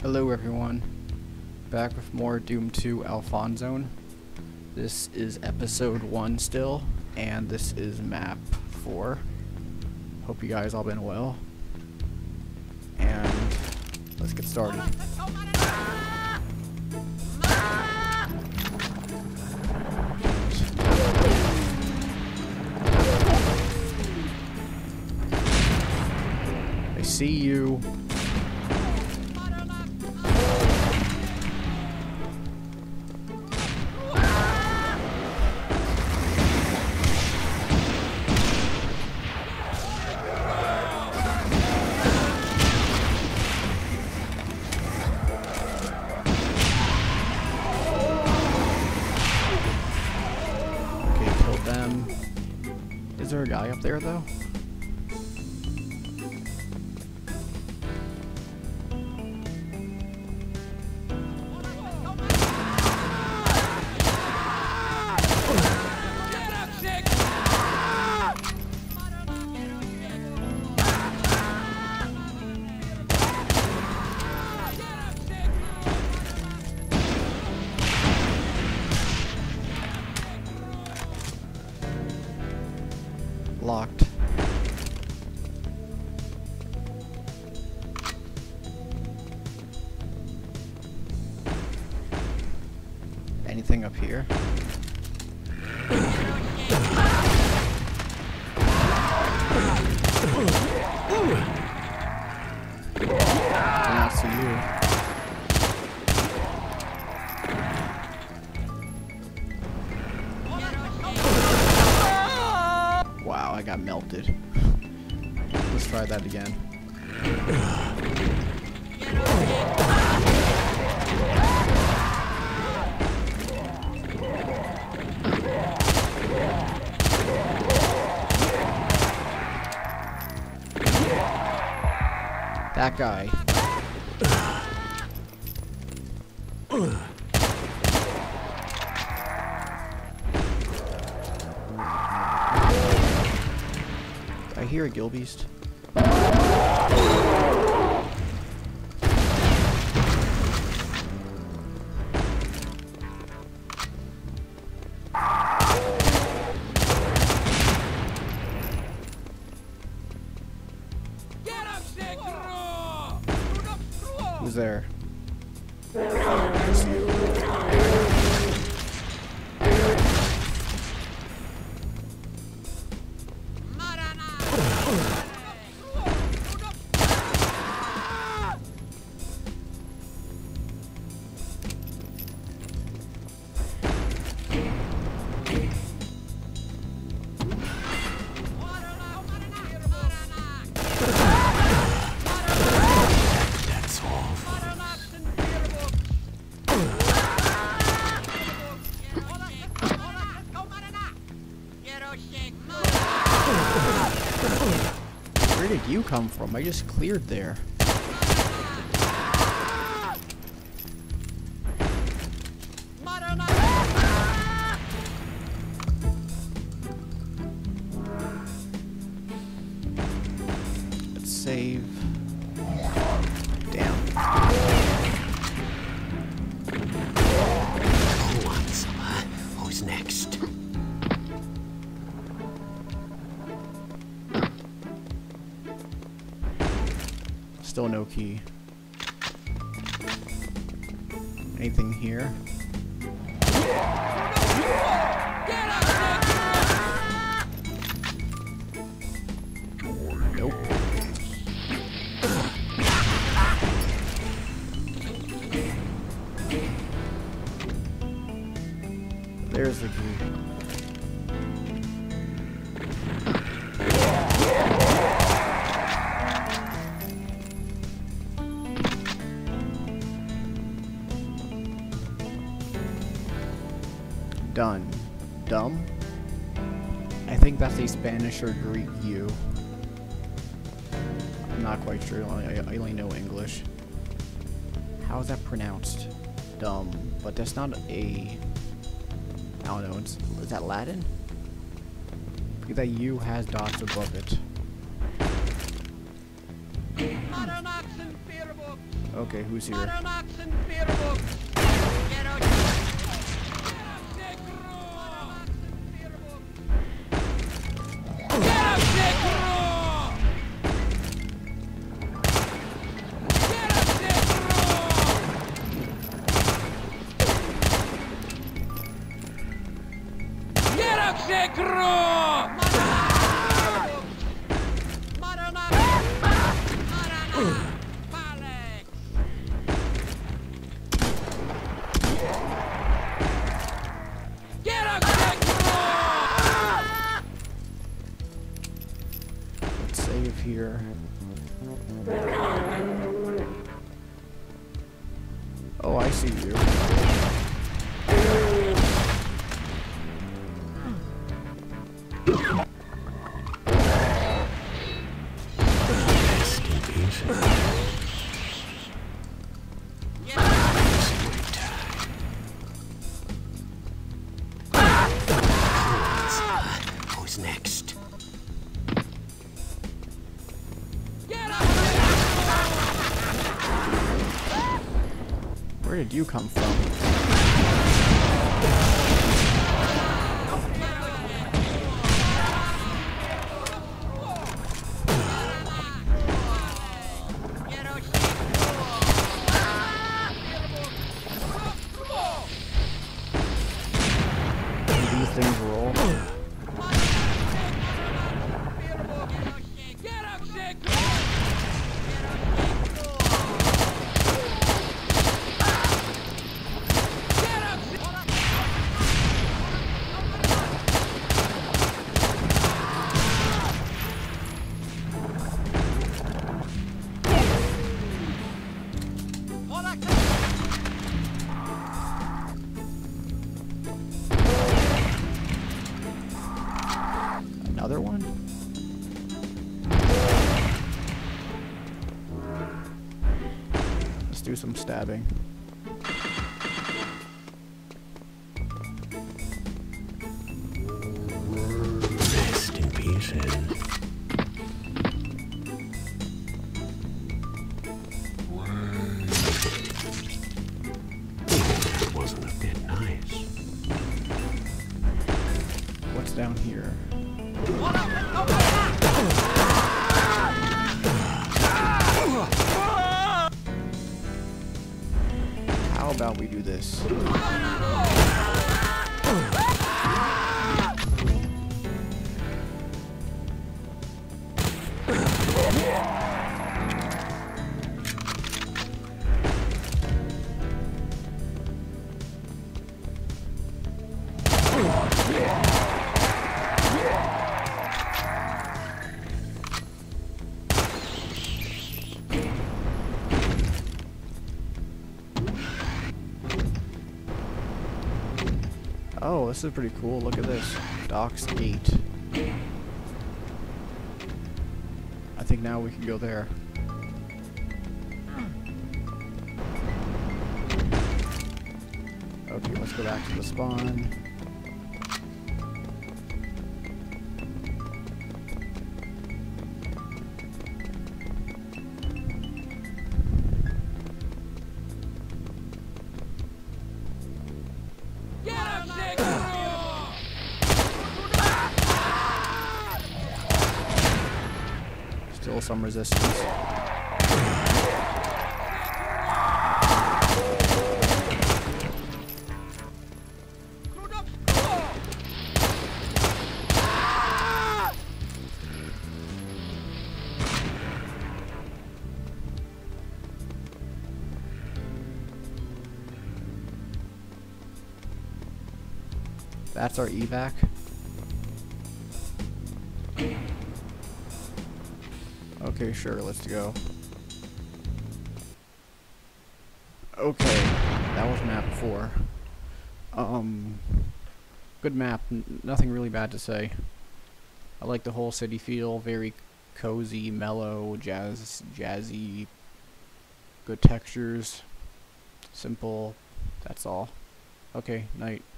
Hello everyone, back with more Doom 2 Alphonzone. This is episode 1 still, and this is map 4. Hope you guys all been well. And let's get started. I see you. Is there a guy up there though? Locked. Anything up here? I don't see you. Wow, I got melted. Let's try that again. That guy. I hear a Gilbeast. Who's there? Where did you come from? I just cleared there. Let's save. Damn. Who's next? Still no key. Anything here? Nope. There's the key. Done. Dumb? I think that's a Spanish or Greek U. I'm not quite sure. I only know English. How is that pronounced? Dumb. But that's not a... I don't know. Is that Latin? Because that U has dots above it. Modern action fear books. Okay, who's here? Let's save here. Oh, I see you. Who's next? Where did you come from? Do these things roll? Another one? Let's do some stabbing. Rest in peace. That wasn't a bit nice. What's down here? How about we do this? Oh, this is pretty cool. Look at this. Docks Gate. I think now we can go there. Okay, let's go back to the spawn. Still some resistance. That's our evac. Okay, sure, let's go. Okay, that was map 4. Good map, nothing really bad to say. I like the whole city feel, very cozy, mellow, jazzy, good textures, simple, that's all. Okay, night.